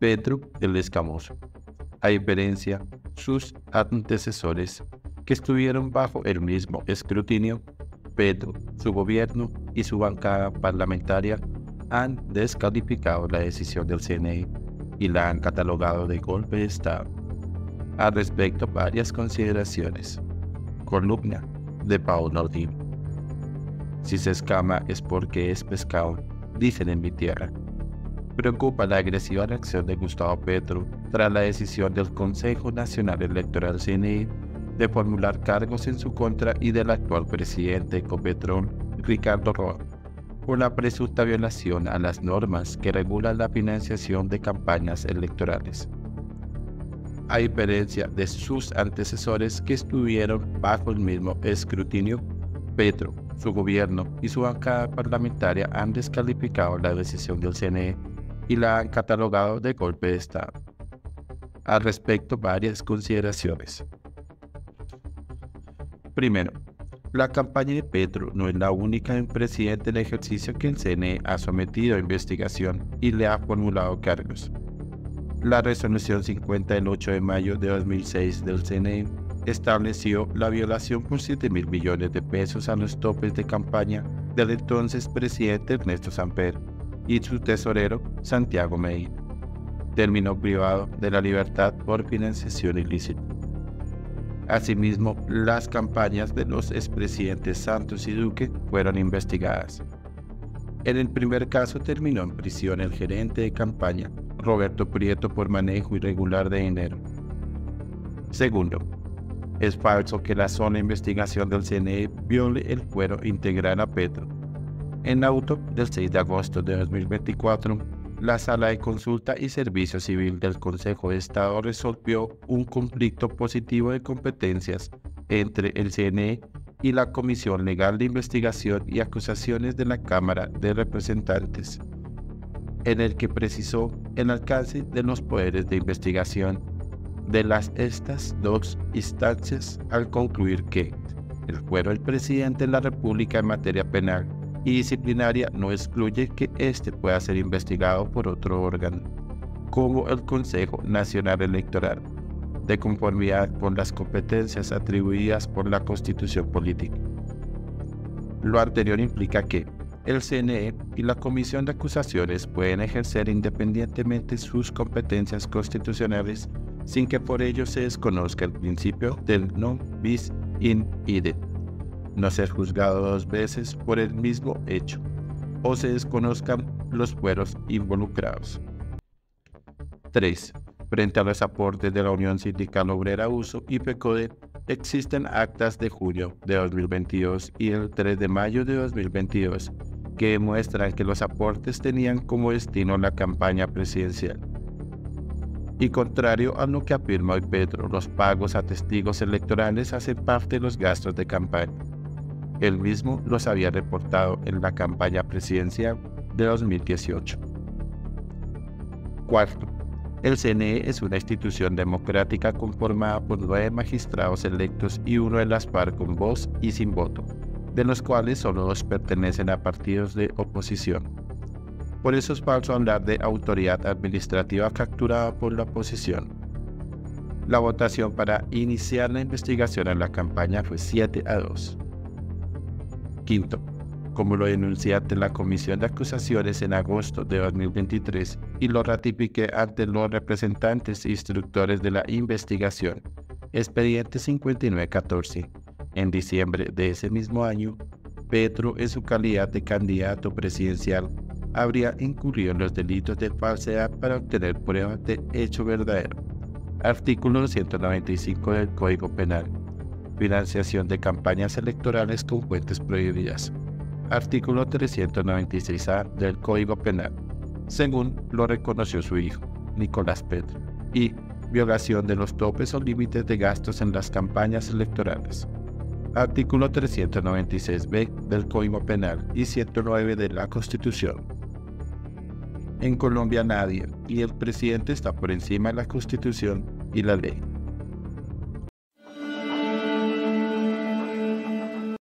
Petro el Escamoso. A diferencia, sus antecesores, que estuvieron bajo el mismo escrutinio, Petro, su gobierno y su bancada parlamentaria han descalificado la decisión del CNE y la han catalogado de golpe de Estado. Al respecto, varias consideraciones. Columna de Paul Nordin. Si se escama es porque es pescado, dicen en mi tierra. Preocupa la agresiva reacción de Gustavo Petro tras la decisión del Consejo Nacional Electoral CNE de formular cargos en su contra y del actual presidente de Ecopetrol, Ricardo Roa, por la presunta violación a las normas que regulan la financiación de campañas electorales. A diferencia de sus antecesores que estuvieron bajo el mismo escrutinio, Petro, su gobierno y su bancada parlamentaria han descalificado la decisión del CNE y la han catalogado de golpe de Estado. Al respecto, varias consideraciones. Primero, la campaña de Petro no es la única en presidente en ejercicio que el CNE ha sometido a investigación y le ha formulado cargos. La resolución 50 del 8 de mayo de 2006 del CNE estableció la violación por 7.000 millones de pesos a los topes de campaña del entonces presidente Ernesto Samper y su tesorero Santiago Medina. Terminó privado de la libertad por financiación ilícita. Asimismo, las campañas de los expresidentes Santos y Duque fueron investigadas. En el primer caso terminó en prisión el gerente de campaña, Roberto Prieto, por manejo irregular de dinero. Segundo, es falso que la sola investigación del CNE viole el fuero integral a Petro. En auto del 6 de agosto de 2024, la Sala de Consulta y Servicio Civil del Consejo de Estado resolvió un conflicto positivo de competencias entre el CNE y la Comisión Legal de Investigación y Acusaciones de la Cámara de Representantes, en el que precisó el alcance de los poderes de investigación de estas dos instancias al concluir que el fuero del presidente de la República en materia penal y disciplinaria no excluye que éste pueda ser investigado por otro órgano, como el Consejo Nacional Electoral, de conformidad con las competencias atribuidas por la Constitución Política. Lo anterior implica que el CNE y la Comisión de Acusaciones pueden ejercer independientemente sus competencias constitucionales sin que por ello se desconozca el principio del non bis in idem, no ser juzgado dos veces por el mismo hecho, o se desconozcan los fueros involucrados. 3. Frente a los aportes de la Unión Sindical Obrera Uso y FECODE, existen actas de junio de 2022 y el 3 de mayo de 2022 que demuestran que los aportes tenían como destino la campaña presidencial. Y contrario a lo que afirma hoy Petro, los pagos a testigos electorales hacen parte de los gastos de campaña. Él mismo los había reportado en la campaña presidencial de 2018. Cuarto, el CNE es una institución democrática conformada por 9 magistrados electos y uno de las FARC con voz y sin voto, de los cuales solo 2 pertenecen a partidos de oposición. Por eso es falso hablar de autoridad administrativa capturada por la oposición. La votación para iniciar la investigación en la campaña fue 7-2. Quinto, como lo denuncié ante la Comisión de Acusaciones en agosto de 2023 y lo ratifiqué ante los representantes e instructores de la investigación, expediente 5914, en diciembre de ese mismo año, Petro, en su calidad de candidato presidencial, habría incurrido en los delitos de falsedad para obtener pruebas de hecho verdadero. Artículo 195 del Código Penal. Financiación de campañas electorales con fuentes prohibidas. Artículo 396A del Código Penal, según lo reconoció su hijo, Nicolás Petro, y violación de los topes o límites de gastos en las campañas electorales. Artículo 396B del Código Penal y 109 de la Constitución. En Colombia nadie, y el presidente está por encima de la Constitución y la ley.